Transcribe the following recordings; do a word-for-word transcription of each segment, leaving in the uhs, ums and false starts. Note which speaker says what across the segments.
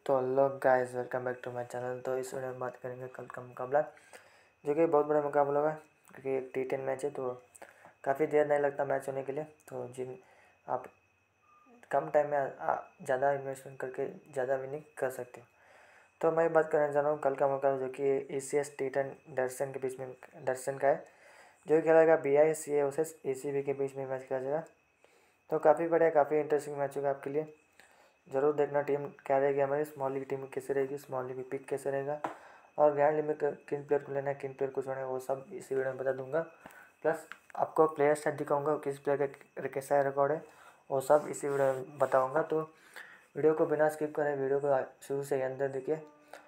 Speaker 1: तो hello guys, welcome back to my channel. तो इस वीडियो में बात करेंगे कल का मुकाबला, जो कि बहुत बड़ा मुकाबला होगा क्योंकि एक टी टेन मैच है। तो काफ़ी देर नहीं लगता मैच होने के लिए। तो जिन आप कम टाइम में ज़्यादा इन्वेस्टमेंट करके ज़्यादा विनिंग कर सकते हो। तो मैं बात करना चाह रहा हूँ कल का मुकाबला, जो कि A C S T ten Darshan के बीच में दर्शन का है, जो कि खेला जाएगा B I C A versus A C B के बीच में मैच खेला जाएगा। तो काफ़ी बढ़िया, काफ़ी इंटरेस्टिंग मैच होगा आपके लिए। ज़रूर देखना टीम क्या रहेगी हमारी, स्मॉल लीग टीम कैसे रहेगी, स्मॉल लीग पिक कैसे रहेगा, और ग्रैंड लीग में किन प्लेयर को लेना है, किन प्लेयर को छोड़ना है, वो सब इसी वीडियो में बता दूंगा। प्लस आपको प्लेयर स्टैट दिखाऊंगा, किस प्लेयर का कैसा रिकॉर्ड है, वो सब इसी वीडियो में बताऊँगा। तो वीडियो को बिना स्किप करें, वीडियो को शुरू से अंदर देखिए,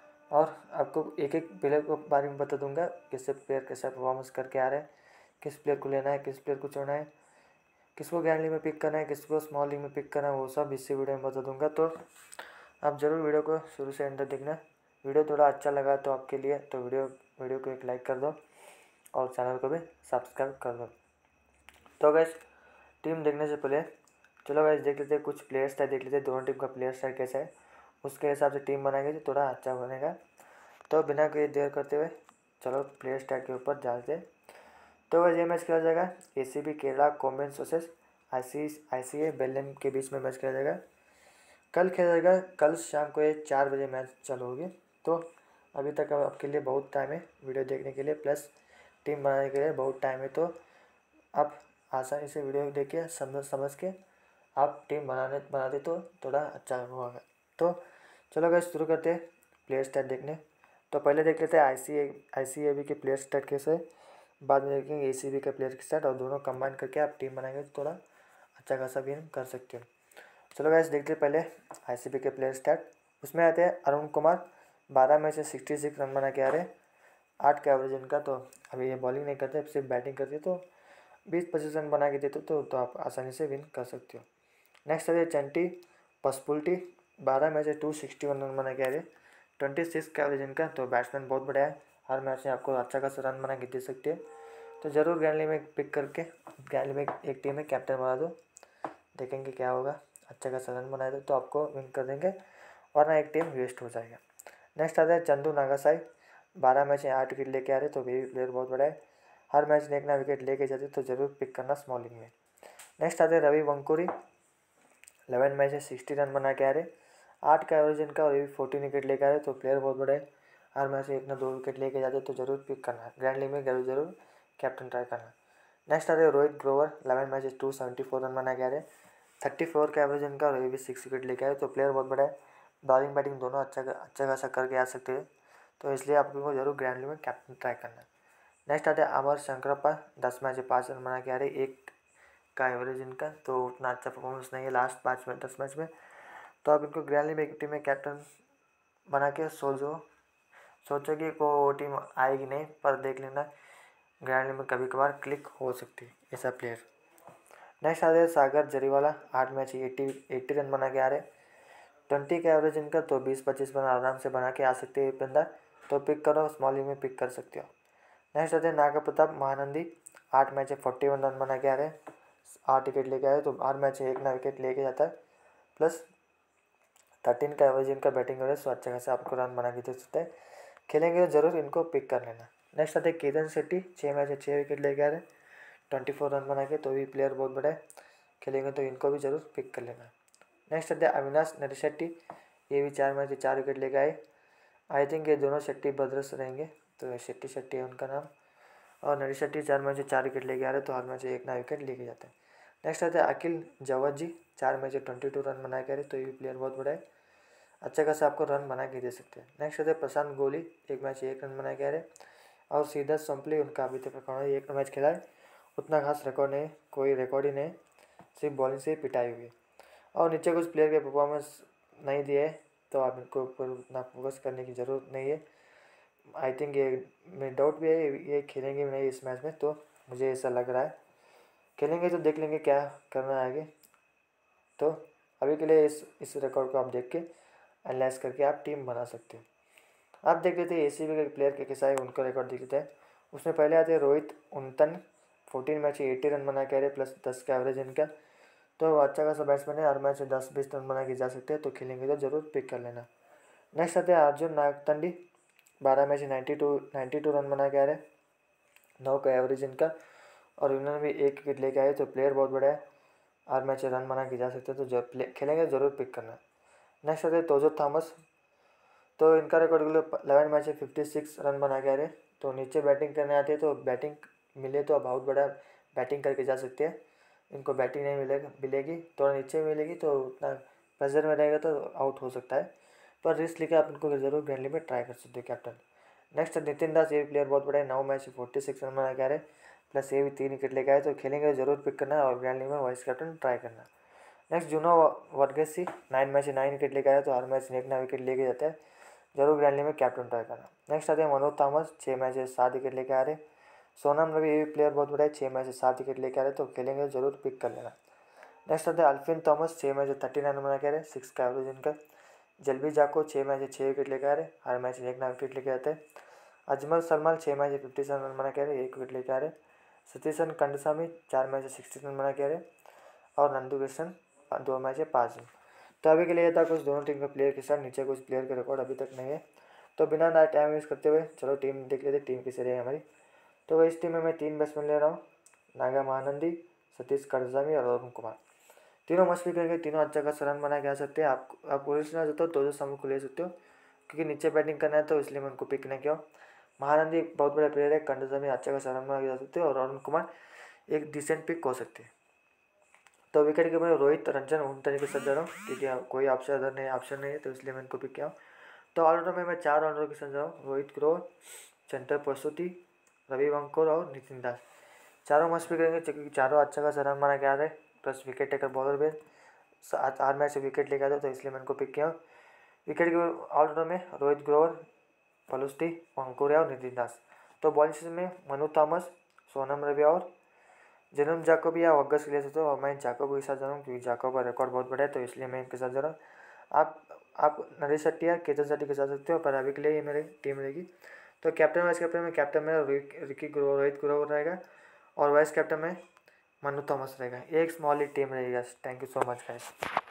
Speaker 1: और आपको एक एक प्लेयर को बारे में बता दूंगा, किससे प्लेयर कैसा परफॉर्मेंस करके आ रहे हैं, किस प्लेयर को लेना है, किस प्लेयर को छोड़ना है, किसको ग्रैंड लीग में पिक करना है, किसको स्मॉल लीग में पिक करना है, वो सब इसी वीडियो में बता दूंगा। तो आप ज़रूर वीडियो को शुरू से एंड तक देखना। वीडियो थोड़ा अच्छा लगा तो आपके लिए तो वीडियो वीडियो को एक लाइक कर दो और चैनल को भी सब्सक्राइब कर दो। तो गैस, टीम देखने से पहले चलो गैस देख लेते हैं, कुछ प्लेयर स्टाइल देख लेते हैं, दोनों टीम का प्लेयर स्टाइल कैसा है, उसके हिसाब से टीम बनाएंगे तो थोड़ा अच्छा बनेगा। तो बिना कोई देर करते हुए चलो प्लेयर स्टाइल के ऊपर जाते हैं। तो वह ये मैच खेला जाएगा A C B Kerala combines versus I C I C A Bellam के बीच में मैच खेला जाएगा। कल खेला जाएगा, कल शाम को ये चार बजे मैच चालू होगी। तो अभी तक आपके लिए बहुत टाइम है वीडियो देखने के लिए, प्लस टीम बनाने के लिए बहुत टाइम है। तो आप आसानी से वीडियो देखिए, समझ समझ के आप टीम बनाने बनाते तो थोड़ा अच्छा होगा। तो चलो गैस शुरू करते हैं प्लेयर स्टैट देखने। तो पहले देख लेते हैं I C I C A B के प्लेयर स्टैट कैसे, बाद में देखेंगे ए सी बी के प्लेयर के स्टैट, और दोनों कंबाइन करके आप टीम बनाएंगे तो थोड़ा अच्छा खासा विन कर सकते हो। चलो गैस देखते हैं पहले आई सी बी के प्लेयर स्टैट। उसमें आते हैं अरुण कुमार, बारह मैच से सिक्सटी सिक्स रन बना के आ रहे, आठ का एवरेज इनका। तो अभी ये बॉलिंग नहीं करते, सिर्फ बैटिंग करते, तो बीस पच्चीस रन बना के देते तो, तो आप आसानी से विन कर सकते हो। नेक्स्ट आते हैं चंटी पसपुल्टी, बारह मैच से टू सिक्सटी वन रन बना के आ रहे, ट्वेंटी सिक्स का एवरेज इनका। तो बैट्समैन बहुत बड़ा है, हर मैच में आपको अच्छा खासा रन बना के दे सकते हैं। तो ज़रूर गैलरी में पिक करके गैलरी में एक टीम में कैप्टन बना दो, देखेंगे क्या होगा। अच्छा खासा रन बनाए दो तो आपको विन कर देंगे, वरना एक टीम वेस्ट हो जाएगा। नेक्स्ट आता है चंदू नागासाई, बारह मैच में आठ विकेट लेके आ रहे, तो भी प्लेयर बहुत बड़ा है, हर मैच में एक ना विकेट लेके जाते, तो ज़रूर पिक करना स्मॉलिंग में। नेक्स्ट आते हैं रवि वंकुरी, इलेवन मैच में सिक्सटी रन बना के आ रहे, आठ का एवरेज इनका, और ये भी फोर्टीन विकेट लेके आ रहे, तो प्लेयर बहुत बड़े हैं, हर मैच में एक ना दो विकेट लेके जाते, तो ज़रूर पिक करना है। ग्रैंड लीग में जरूर जरूर कैप्टन ट्राई करना। नेक्स्ट आ रहे Rohit Grover, eleven match two seventy four run बना के आ रहे, थर्टी फोर का एवरेज इनका, और ये भी सिक्स विकेट लेके आए, तो प्लेयर बहुत बड़ा है, बॉलिंग बैटिंग दोनों अच्छा अच्छा खासा करके आ सकते हैं, तो इसलिए आपको जरूर ग्रैंड लीग में कैप्टन ट्राई करना है। नेक्स्ट आते हैं अमर शंकरप्पा, दस मैच में पाँच रन बना के आ रहे, एक का एवरेज इनका, तो उतना अच्छा परफॉर्मेंस नहीं है लास्ट पाँच में दस मैच में, तो आप इनको ग्रैंड लीग में एक टीम में कैप्टन बना के सोचो सोचो कि को वो टीम आएगी नहीं, पर देख लेना ग्रैंड लीग में कभी कभार क्लिक हो सकती है ऐसा प्लेयर। नेक्स्ट आते हैं सागर जरीवाला, आठ मैच एट्टी एट्टी रन बना के आ रहे, ट्वेंटी का एवरेज इनका, तो बीस पच्चीस रन आराम से बना के आ सकते हैं बंदा, तो पिक करो, स्मॉल लीग में पिक कर सकते हो। नेक्स्ट आते हैं नागा प्रताप महानंदी, आठ मैच में फोर्टी वन रन बना के आ रहे, आठ विकेट लेके आए, तो हर मैच में एक ना विकेट लेके जाता है, प्लस थर्टीन का एवरेज इनका बैटिंग एवरेज, तो अच्छा खासा आपको रन बना के दे सकते हैं। खेलेंगे तो जरूर इनको पिक कर लेना। नेक्स्ट आते हैं केतन शेट्टी, छः मैच में छः विकेट लेके आ रहे, ट्वेंटी फोर रन बना के, तो भी प्लेयर बहुत बड़ा है, खेलेंगे तो इनको भी जरूर पिक कर लेना। नेक्स्ट आते हैं अविनाश नरी शेट्टी, ये भी चार मैच में चार विकेट लेके आए, आई थिंक ये दोनों शेट्टी ब्रदर्स रहेंगे, तो शेट्टी शेट्टी है उनका नाम, और नरी शेट्टी चार मैच में चार विकेट लेके आ रहे, तो हर मैच एक ना विकेट लेके जाते हैं। नेक्स्ट आते हैं अखिल जवत जी, चार मैच में ट्वेंटी टू रन बना के आ रहे, तो ये भी प्लेयर बहुत बड़ा है, अच्छा खासा आपको रन बना के दे सकते हैं। नेक्स्ट आते हैं प्रशांत गोली, एक मैच एक रन बना के आ रहे, और सीधा संपली उनका अभी तक रिकॉर्ड है, एक मैच खेला है, उतना खास रिकॉर्ड नहीं, कोई रिकॉर्ड ही नहीं, सिर्फ बॉलिंग से ही पिटाई हुई है, और नीचे कुछ प्लेयर के परफॉर्मेंस नहीं दिए, तो आप इनको ऊपर उतना फोकस करने की ज़रूरत नहीं है। आई थिंक ये मैं डाउट भी है ये खेलेंगे नहीं इस मैच में, तो मुझे ऐसा लग रहा है खेलेंगे तो देख लेंगे क्या करना है आगे। तो अभी के लिए इस इस रिकॉर्ड को आप देख के एनालाइज करके आप टीम बना सकते हो। आप देख लेते हैं ए सी बी के प्लेयर के कैसा है, उनका रिकॉर्ड देख लेते हैं। उसमें पहले आते हैं Rohit Unnithan, fourteen match eighty run बना के आ रहे, प्लस दस का एवरेज इनका, तो वो अच्छा खासा बैट्समैन है, हर मैच में दस बीस रन बना के जा सकते हैं, तो खेलेंगे तो जरूर पिक कर लेना। नेक्स्ट आते हैं अर्जुन नागतंडी, बारह match ninety two ninety two run बना के आ रहे, नौ का एवरेज इनका, और इन्होंने भी एक विकेट लेके आए। तो प्लेयर बहुत बड़ा है, हर मैच रन बना के जा सकते हैं, तो जो खेलेंगे ज़रूर पिक करना। नेक्स्ट आते हैं तोजो थॉमस, तो इनका रिकॉर्ड इलेवन मैच है फिफ्टी सिक्स रन बना के आ रहे। तो नीचे बैटिंग करने आते हैं, तो बैटिंग मिले तो बहुत बड़ा बैटिंग करके जा सकते हैं। इनको बैटिंग नहीं मिलेगा मिलेगी थोड़ा नीचे मिलेगी तो उतना प्रेशर में रहेगा तो आउट हो सकता है, पर रिस्क लेके आप इनको ज़रूर ग्रैंडली में ट्राई कर सकते हो कैप्टन। नेक्स्ट नितिन दास, ये प्लेयर बहुत बड़ा है, नौ मैच फोर्टी सिक्स रन बना के आ रहे, प्लस ये भी तीन विकेट लेके आए। तो खेलेंगे ज़रूर पिक करना और ग्रैंडली में वाइस कैप्टन ट्राई करना। Next Juno Varghese, nine match nine wicket लेके आया, तो हर मैच एक ना विकेट लेके जाता है, जरूर ग्रैंडली में कैप्टन ट्राई करना। नेक्स्ट आते हैं मनोज थॉमस, छः मैच सात विकेट लेके आ रहे। सोनम रवि, ये भी प्लेयर बहुत बड़ा है, छः मैच सात विकेट लेके आ रहे, तो खेलेंगे जरूर पिक कर लेना। नेक्स्ट आते हैं अल्फिन थॉमस, छः मैच थर्टी रन बना के आ रहे, सिक्स का एवरेज इनका। जलबी जाको, छः मैच छः विकेट लेके आ रहे, हर मैच एक ना विकेट लेके आते हैं। अजमल सरमल, छः मैच फिफ्टी सेवन रन बना के आ रहे, एक विकेट लेके आ रहे। सतीशन कंडसामी, चार मैच सिक्सटी रन बना के आ रहे, और नंदू कृष्ण दो मैच है पाँच रन। तो अभी के लिए था कुछ दोनों टीम के प्लेयर के साथ, नीचे कुछ प्लेयर के रिकॉर्ड अभी तक नहीं है। तो बिना ना टाइम वेस्ट करते हुए चलो टीम देख लेते टीम किसे रही हमारी। तो इस टीम में मैं तीन बैट्समैन ले रहा हूँ, नागा महानंदी, सतीश कंडसामी और अरुण कुमार। तीनों मस्त भी करके तीनों अच्छा खासा रन बना के आ सकते हैं। आप आप कोशिश ना चाहते हो तो जो समूह को ले सकते हो, क्योंकि नीचे बैटिंग करना है तो इसलिए मैं उनको पिक नहीं किया। महानंदी बहुत बड़ा प्लेयर है, कंडसामी अच्छा खासा रन बना के जा सकते हो, और अरुण कुमार एक डिसेंट पिक हो सकते हैं। तो विकेट के मैं रोहित रंजन उन तरीके से जा रहा हूँ, क्योंकि कोई ऑप्शन अदर नहीं ऑप्शन नहीं है, तो इसलिए मैं इनको पिक किया हूँ। तो ऑलराउंडर में मैं चार ऑलराउंडर के साथ जा रहा हूँ, रोहित ग्रोवर, चंटर प्रसूति, रवि वंकोर और नितिन दास। चारों मस्त भी करेंगे, क्योंकि चारों अच्छा खासा रन बना के आ रहे, प्लस विकेट टेकर बॉलर भी आठ मैच से विकेट लेके आते, तो इसलिए मैं इनको पिक किया हूँ। विकेट के ऑलराउंडर में रोहित ग्रोवर, पलुस्टी, वंकोरिया और नितिन दास। तो बॉलिंग में मनु थॉमस, सोनम रवि और जन्म जाकोब या ऑगस्ट ले सकते हो, और मैं जाकोब के साथ जा रहा हूँ, क्योंकि जाकोब का रिकॉर्ड बहुत बड़ा है, तो इसलिए मैं इनके साथ जा रहा हूँ। आप आप नरेश शेट्टी या केतन शेट्टी के साथ सकते हो, पर अभी के लिए ये मेरी टीम रहेगी। तो कैप्टन वाइस कैप्टन में कैप्टन में रिकी ग्रो रोहित ग्रोवर रहेगा, और वाइस कैप्टन में मनु थॉमस रहेगा। एक स्मॉल टीम रहेगा। Thank you so much guys.